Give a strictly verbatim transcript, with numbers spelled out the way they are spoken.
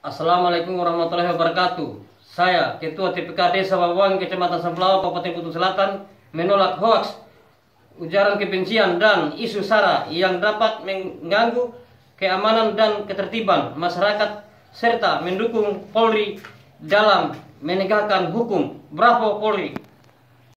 Assalamualaikum warahmatullahi wabarakatuh. Saya, Ketua T P K Desa Bawangi, Kecamatan Sampelawa, Kabupaten Kutu Selatan, menolak hoaks, ujaran kebencian dan isu sara yang dapat mengganggu keamanan dan ketertiban masyarakat serta mendukung Polri dalam menegakkan hukum. Bravo Polri!